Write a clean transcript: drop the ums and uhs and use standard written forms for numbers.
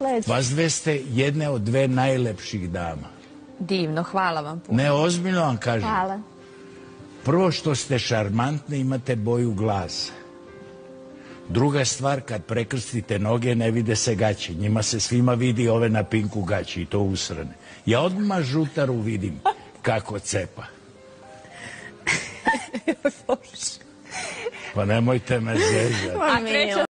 Vas dve ste jedne od dve najlepših dama. Divno, hvala vam puno. Ne, ozbiljno vam kažem. Hvala. Prvo što ste šarmantne, imate boju glasa. Druga stvar, kad prekrstite noge, ne vide se gaće. Njima se svima vidi ove na pinku gaće i to usrane. Ja odmah žutaru vidim kako cepa. Pa nemojte me zezati.